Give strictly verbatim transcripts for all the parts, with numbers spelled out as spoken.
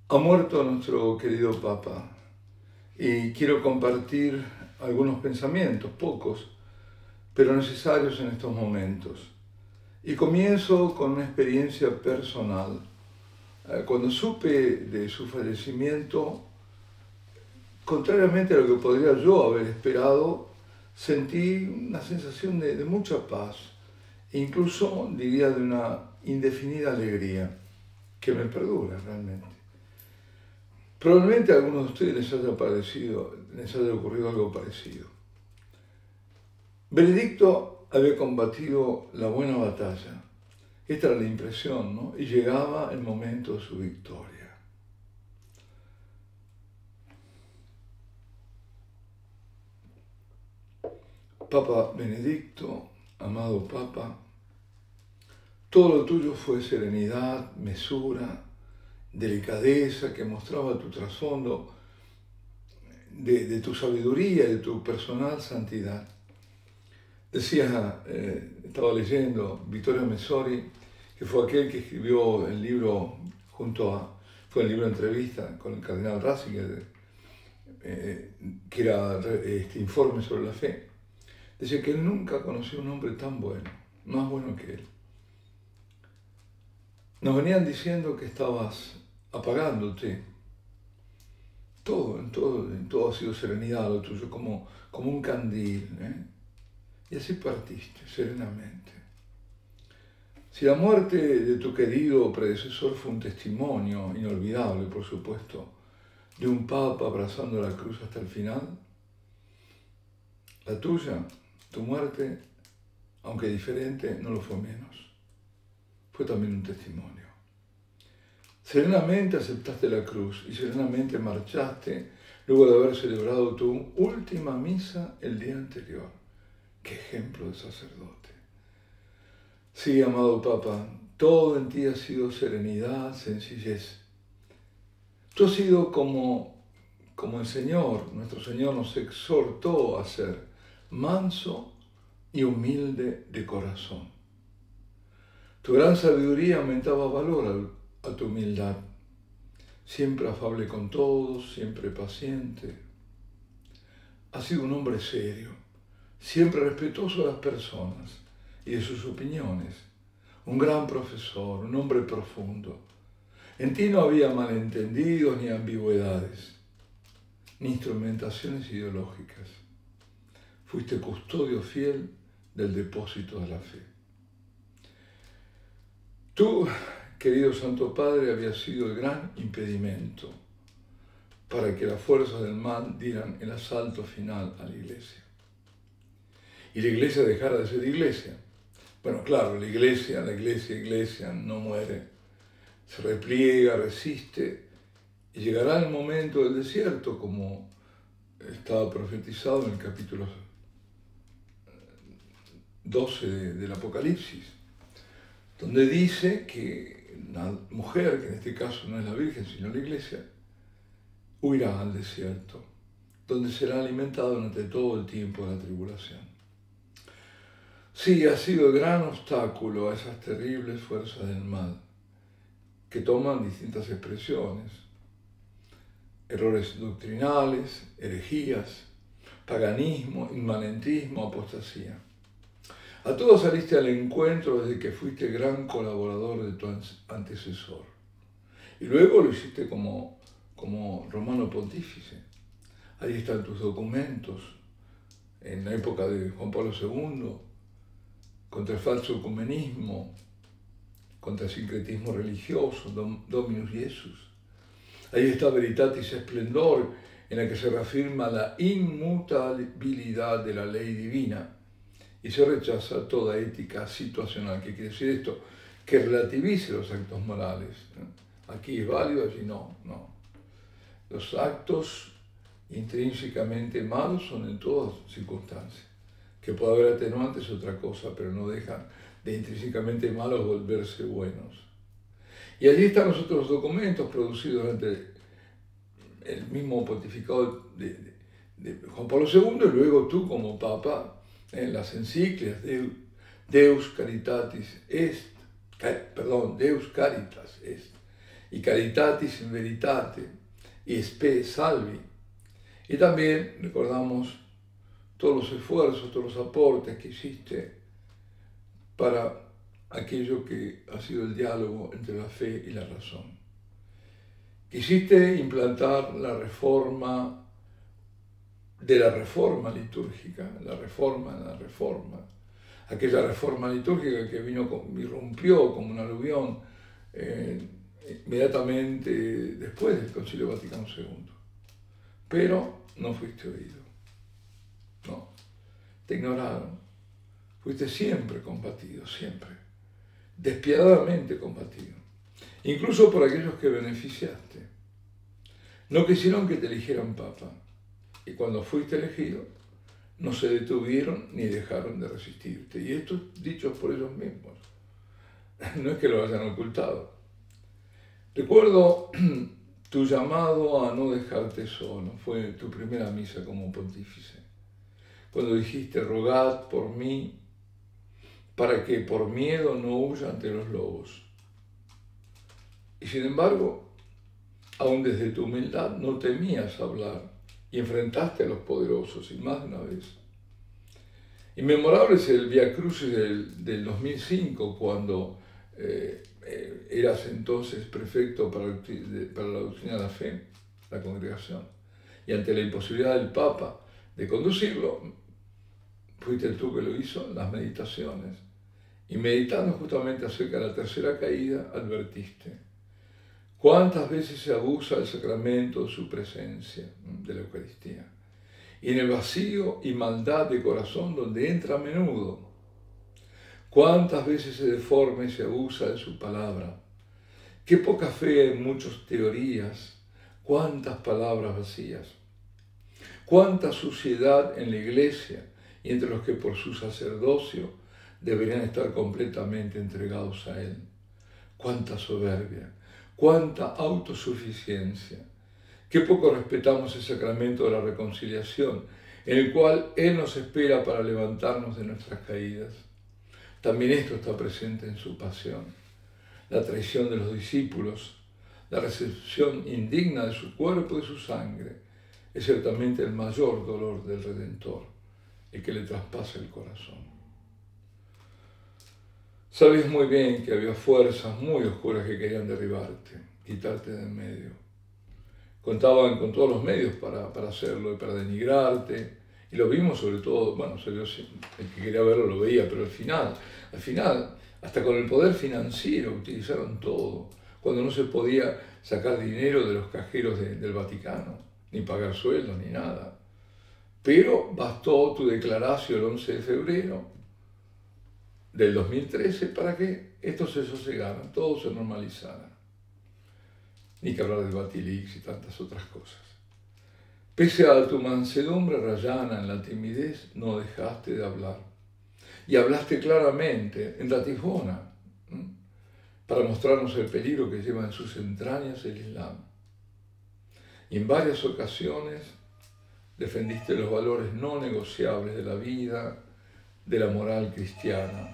Ha muerto nuestro querido Papa y quiero compartir algunos pensamientos, pocos, pero necesarios en estos momentos. Y comienzo con una experiencia personal. Cuando supe de su fallecimiento, contrariamente a lo que podría yo haber esperado, sentí una sensación de, de mucha paz, e incluso diría de una indefinida alegría que me perdura realmente. Probablemente a algunos de ustedes les haya, parecido, les haya ocurrido algo parecido. Benedicto había combatido la buena batalla. Esta era la impresión, ¿no? Y llegaba el momento de su victoria. Papa Benedicto, amado Papa, todo lo tuyo fue serenidad, mesura, delicadeza que mostraba tu trasfondo de, de tu sabiduría y de tu personal santidad. Decía, eh, estaba leyendo Vittorio Messori, que fue aquel que escribió el libro junto a, fue el libro de entrevista con el cardenal Ratzinger, eh, que era este informe sobre la fe. Decía que él nunca conoció un hombre tan bueno, más bueno que él. Nos venían diciendo que estabas apagándote. Todo, en todo, en todo ha sido serenidad lo tuyo, como, como un candil, ¿eh? Y así partiste, serenamente. Si la muerte de tu querido predecesor fue un testimonio inolvidable, por supuesto, de un papa abrazando la cruz hasta el final, la tuya, tu muerte, aunque diferente, no lo fue menos. Fue también un testimonio. Serenamente aceptaste la cruz y serenamente marchaste luego de haber celebrado tu última misa el día anterior. ¡Qué ejemplo de sacerdote! Sí, amado Papa, todo en ti ha sido serenidad, sencillez. Tú has sido como, como el Señor, nuestro Señor nos exhortó a ser manso y humilde de corazón. Tu gran sabiduría aumentaba valor a, a tu humildad, siempre afable con todos, siempre paciente. Has sido un hombre serio, siempre respetuoso de las personas y de sus opiniones, un gran profesor, un hombre profundo. En ti no había malentendidos ni ambigüedades, ni instrumentaciones ideológicas. Fuiste custodio fiel del depósito de la fe. Tú, querido Santo Padre, habías sido el gran impedimento para que las fuerzas del mal dieran el asalto final a la Iglesia. Y la Iglesia dejara de ser Iglesia. Bueno, claro, la Iglesia, la Iglesia, Iglesia no muere. Se repliega, resiste, y llegará el momento del desierto, como estaba profetizado en el capítulo doce del Apocalipsis, donde dice que una mujer, que en este caso no es la Virgen, sino la Iglesia, huirá al desierto, donde será alimentada durante todo el tiempo de la tribulación. Sí, ha sido el gran obstáculo a esas terribles fuerzas del mal, que toman distintas expresiones: errores doctrinales, herejías, paganismo, inmanentismo, apostasía. A todos saliste al encuentro desde que fuiste gran colaborador de tu antecesor. Y luego lo hiciste como, como romano pontífice. Ahí están tus documentos, en la época de Juan Pablo segundo, contra el falso ecumenismo, contra el sincretismo religioso, Dominus Jesus. Ahí está Veritatis Splendor, en la que se reafirma la inmutabilidad de la ley divina y se rechaza toda ética situacional. ¿Qué quiere decir esto? Que relativice los actos morales. Aquí es válido, allí no, no. Los actos intrínsecamente malos son en todas circunstancias. Que puede haber atenuantes es otra cosa, pero no dejan de intrínsecamente malos volverse buenos. Y allí están los otros documentos producidos durante el mismo pontificado de, de, de Juan Pablo segundo, y luego tú como Papa, en las encíclicas Deus, Deus Caritatis Est, perdón, Deus Caritas Est, y caritatis in veritate, y spe salvi. Y también recordamos todos los esfuerzos, todos los aportes que hiciste para aquello que ha sido el diálogo entre la fe y la razón. Quisiste implantar la reforma de la reforma litúrgica, la reforma en la reforma, aquella reforma litúrgica que vino, irrumpió como un aluvión eh, inmediatamente después del Concilio Vaticano segundo. Pero no fuiste oído, no, te ignoraron, fuiste siempre combatido, siempre, despiadadamente combatido, incluso por aquellos que beneficiaste. No quisieron que te eligieran papa, y cuando fuiste elegido, no se detuvieron ni dejaron de resistirte. Y esto dichos por ellos mismos, no es que lo hayan ocultado. Recuerdo tu llamado a no dejarte solo, fue tu primera misa como pontífice, cuando dijiste, rogad por mí, para que por miedo no huya ante los lobos. Y sin embargo, aún desde tu humildad no temías hablar y enfrentaste a los poderosos, y más de una vez. Inmemorable es el Via Crucis del, del dos mil cinco, cuando eh, eh, eras entonces prefecto para, para la doctrina de la fe, la congregación, y ante la imposibilidad del Papa de conducirlo, fuiste tú que lo hizo en las meditaciones, y meditando justamente acerca de la tercera caída, advertiste: ¿cuántas veces se abusa del sacramento de su presencia, de la Eucaristía? Y en el vacío y maldad de corazón donde entra a menudo, ¿cuántas veces se deforma y se abusa de su palabra? Qué poca fe en muchas teorías, cuántas palabras vacías, cuánta suciedad en la Iglesia y entre los que por su sacerdocio deberían estar completamente entregados a Él. Cuánta soberbia, cuánta autosuficiencia. Qué poco respetamos el sacramento de la reconciliación, en el cual Él nos espera para levantarnos de nuestras caídas. También esto está presente en su pasión. La traición de los discípulos, la recepción indigna de su cuerpo y de su sangre, es ciertamente el mayor dolor del Redentor, el que le traspasa el corazón. Sabes muy bien que había fuerzas muy oscuras que querían derribarte, quitarte de en medio. Contaban con todos los medios para, para hacerlo y para denigrarte, y lo vimos sobre todo, bueno, el que quería verlo lo veía, pero al final, al final, hasta con el poder financiero utilizaron todo, cuando no se podía sacar dinero de los cajeros de, del Vaticano, ni pagar sueldos, ni nada. Pero bastó tu declaración el once de febrero del dos mil trece para que esto se sosegara, todo se normalizara. Ni que hablar del Batilix y tantas otras cosas. Pese a tu mansedumbre rayana en la timidez, no dejaste de hablar. Y hablaste claramente en Ratisbona, ¿m? para mostrarnos el peligro que lleva en sus entrañas el Islam. Y en varias ocasiones defendiste los valores no negociables de la vida, de la moral cristiana.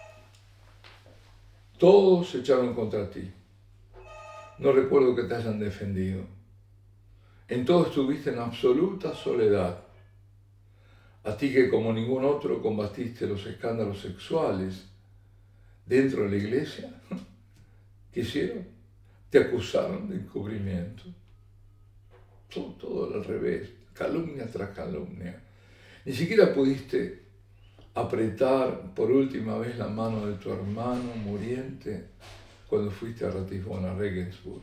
Todos se echaron contra ti. No recuerdo que te hayan defendido. En todo estuviste en absoluta soledad. A ti que como ningún otro combatiste los escándalos sexuales dentro de la iglesia, ¿qué hicieron? Te acusaron de encubrimiento. Todo, todo al revés, calumnia tras calumnia. Ni siquiera pudiste apretar por última vez la mano de tu hermano muriente cuando fuiste a Ratisbona, a Regensburg.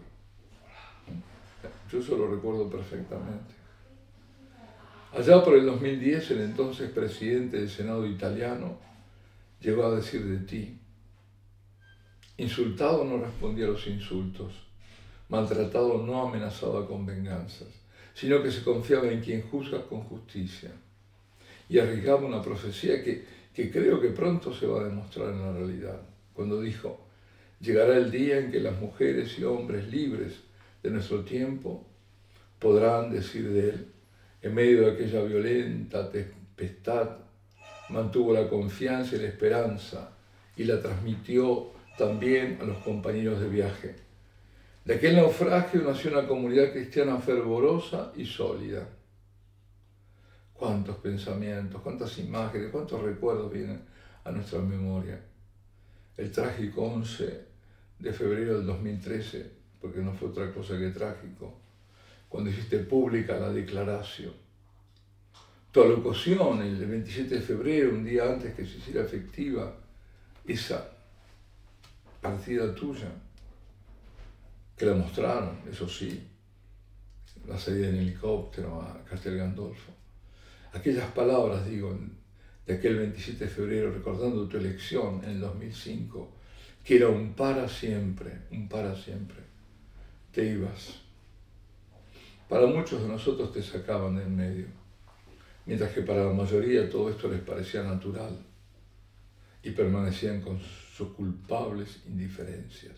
Yo eso lo recuerdo perfectamente. Allá por el dos mil diez, el entonces presidente del Senado italiano llegó a decir de ti: insultado no respondía a los insultos, maltratado no amenazaba con venganzas, sino que se confiaba en quien juzga con justicia. Y arriesgaba una profecía que, que creo que pronto se va a demostrar en la realidad, cuando dijo: llegará el día en que las mujeres y hombres libres de nuestro tiempo podrán decir de él: en medio de aquella violenta tempestad, mantuvo la confianza y la esperanza y la transmitió también a los compañeros de viaje. De aquel naufragio nació una comunidad cristiana fervorosa y sólida. Cuántos pensamientos, cuántas imágenes, cuántos recuerdos vienen a nuestra memoria. El trágico once de febrero del dos mil trece, porque no fue otra cosa que trágico, cuando hiciste pública la declaración. Tu alocución el veintisiete de febrero, un día antes que se hiciera efectiva esa partida tuya, que la mostraron, eso sí, la salida en helicóptero a Castel Gandolfo. Aquellas palabras, digo, de aquel veintisiete de febrero, recordando tu elección en el dos mil cinco, que era un para siempre, un para siempre. Te ibas. Para muchos de nosotros te sacaban del medio, mientras que para la mayoría todo esto les parecía natural y permanecían con sus culpables indiferencias.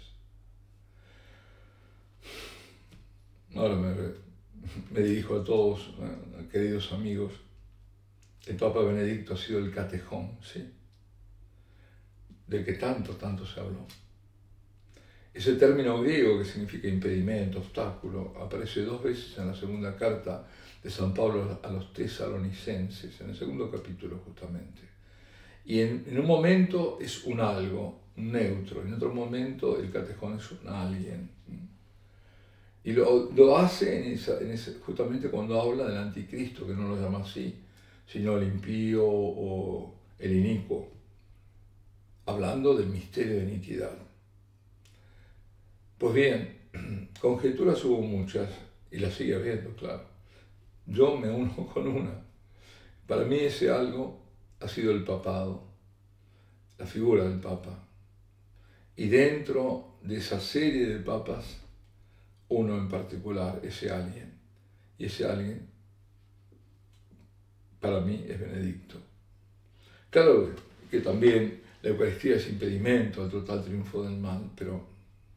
Ahora me, me dirijo a todos, ¿eh? Queridos amigos. El Papa Benedicto ha sido el catejón, ¿sí? Del que tanto, tanto se habló. Ese término griego que significa impedimento, obstáculo, aparece dos veces en la segunda carta de San Pablo a los tesalonicenses, en el segundo capítulo justamente. Y en, en un momento es un algo, un neutro, en otro momento el catejón es un alguien. Y lo, lo hace en esa, en ese, justamente cuando habla del anticristo, que no lo llama así, sino el impío o el inicuo, hablando del misterio de iniquidad. Pues bien, conjeturas hubo muchas, y las sigue habiendo, claro. Yo me uno con una. Para mí ese algo ha sido el papado, la figura del Papa. Y dentro de esa serie de papas, uno en particular, ese alguien. Y ese alguien, para mí, es Benedicto. Claro que también la Eucaristía es impedimento al total triunfo del mal, pero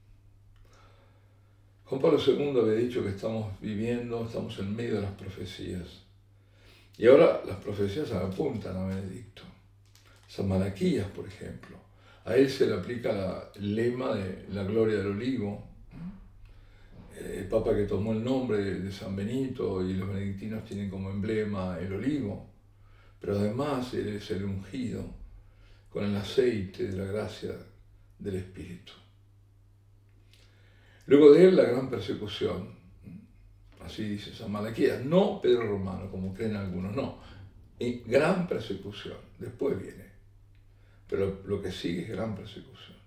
Juan Pablo segundo había dicho que estamos viviendo, estamos en medio de las profecías. Y ahora las profecías apuntan a Benedicto. San Malaquías, por ejemplo. A él se le aplica la, el lema de la gloria del olivo. El Papa que tomó el nombre de San Benito, y los benedictinos tienen como emblema el olivo. Pero además él es el ungido con el aceite de la gracia del Espíritu. Luego de él la gran persecución, así dice San Malaquías, no Pedro Romano, como creen algunos, no, y gran persecución, después viene, pero lo que sigue es gran persecución.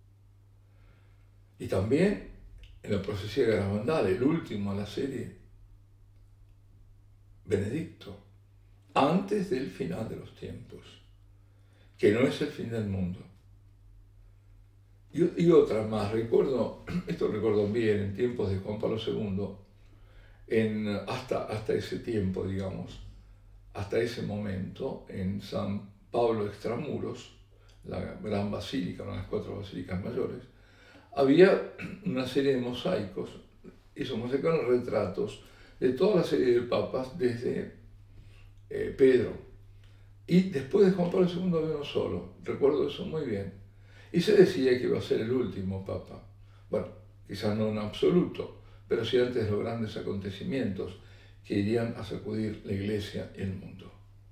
Y también en la profecía de Garabandal, el último de la serie, Benedicto, antes del final de los tiempos, que no es el fin del mundo. Y, y otra más, recuerdo, esto recuerdo bien, en tiempos de Juan Pablo segundo, en, hasta, hasta ese tiempo, digamos, hasta ese momento, en San Pablo Extramuros, la gran basílica, una de las cuatro basílicas mayores, había una serie de mosaicos, esos mosaicos eran retratos de toda la serie de papas desde eh, Pedro. Y después de Juan Pablo segundo había uno solo, recuerdo eso muy bien. Y se decía que iba a ser el último papa. Bueno, quizás no en absoluto, pero sí antes de los grandes acontecimientos que irían a sacudir la Iglesia y el mundo.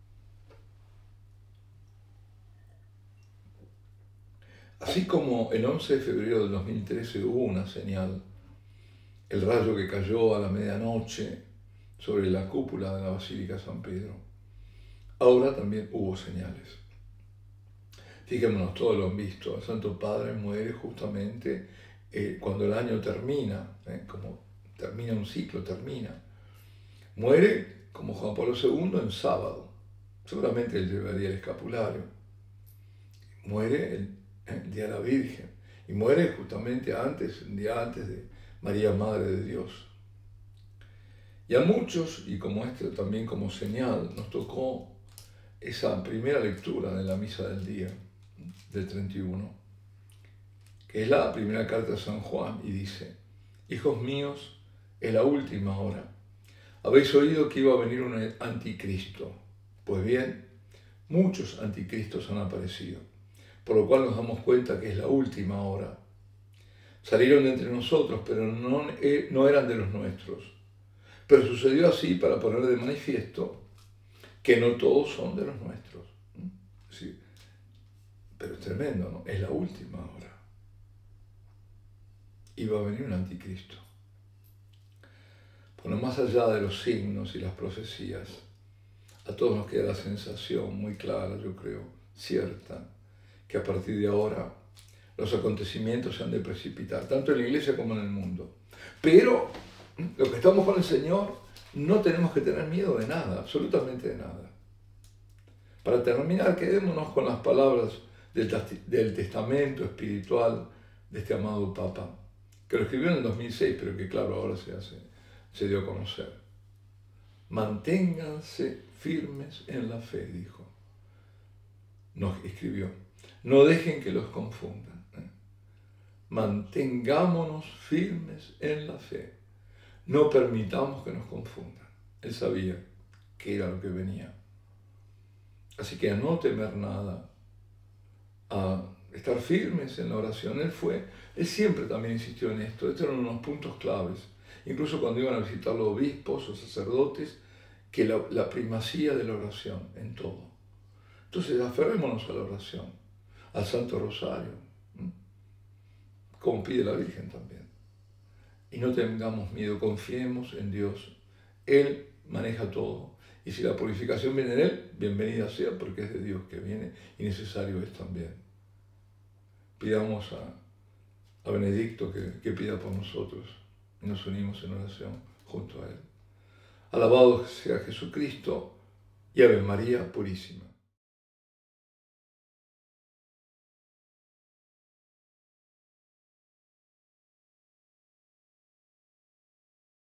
Así como el once de febrero del dos mil trece hubo una señal, el rayo que cayó a la medianoche sobre la cúpula de la Basílica San Pedro, ahora también hubo señales. Fijémonos, todos lo han visto, el Santo Padre muere justamente eh, cuando el año termina, eh, como termina un ciclo, termina. Muere, como Juan Pablo segundo, en sábado. Seguramente él llevaría el escapulario. Muere el, el Día de la Virgen. Y muere justamente antes, un día antes de María, Madre de Dios. Y a muchos, y como este también como señal, nos tocó esa primera lectura de la Misa del Día, del treinta y uno, que es la primera carta de San Juan, y dice: hijos míos, es la última hora. Habéis oído que iba a venir un anticristo. Pues bien, muchos anticristos han aparecido, por lo cual nos damos cuenta que es la última hora. Salieron de entre nosotros, pero no, eh, no eran de los nuestros. Pero sucedió así para poner de manifiesto que no todos son de los nuestros. Sí. Pero es tremendo, ¿no? Es la última hora. Y va a venir un anticristo. Bueno, más allá de los signos y las profecías, a todos nos queda la sensación muy clara, yo creo, cierta, que a partir de ahora los acontecimientos se han de precipitar, tanto en la iglesia como en el mundo. Pero los que estamos con el Señor no tenemos que tener miedo de nada, absolutamente de nada. Para terminar, quedémonos con las palabras del, del testamento espiritual de este amado Papa, que lo escribió en el dos mil seis, pero que claro, ahora se, hace, se dio a conocer. Manténganse firmes en la fe, dijo. Nos escribió. No dejen que los confundan. Mantengámonos firmes en la fe. No permitamos que nos confundan. Él sabía que era lo que venía. Así que a no temer nada, a estar firmes en la oración. Él fue, él siempre también insistió en esto. Estos eran unos puntos claves. Incluso cuando iban a visitar los obispos o sacerdotes, que la, la primacía de la oración en todo. Entonces aferrémonos a la oración, al Santo Rosario, como pide la Virgen también. Y no tengamos miedo, confiemos en Dios. Él maneja todo. Y si la purificación viene de Él, bienvenida sea, porque es de Dios que viene y necesario es también. Pidamos a, a Benedicto que, que pida por nosotros y nos unimos en oración junto a Él. Alabado sea Jesucristo y Ave María Purísima.